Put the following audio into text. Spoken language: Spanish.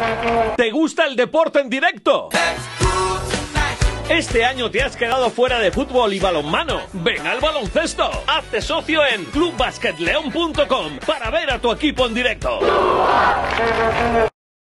¿Te gusta el deporte en directo? ¿Este año te has quedado fuera de fútbol y balonmano? ¡Ven al baloncesto! Hazte socio en clubbasketleon.com para ver a tu equipo en directo.